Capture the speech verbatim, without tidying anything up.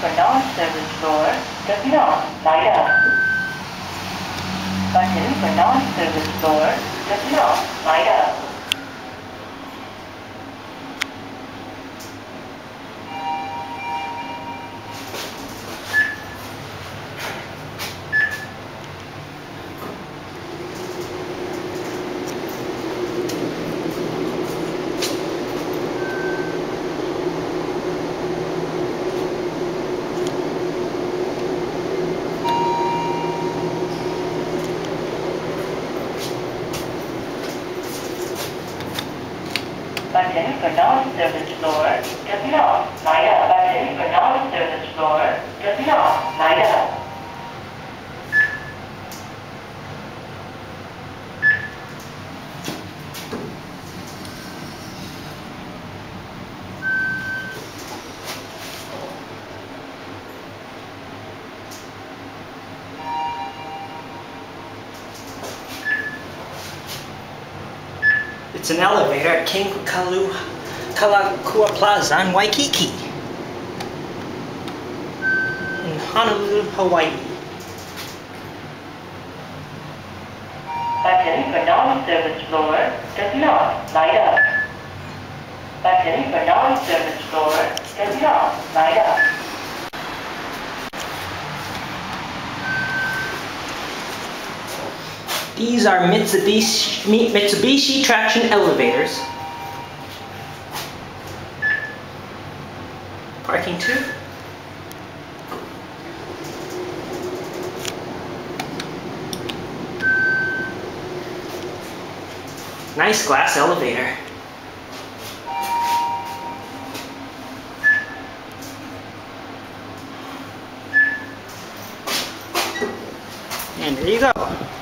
for non-service floor does not light up. Button for non-service floor does not light up. Button for non-service floor does not light up. Button for non-service floor does not light up. It's an elevator at King Kalakaua Plaza in Waikiki, in Honolulu, Hawaii. Button for non-service floor does not light up. Button for non-service floor does not light up. These are Mitsubishi, Mitsubishi traction elevators. Parking two. Nice glass elevator. And there you go.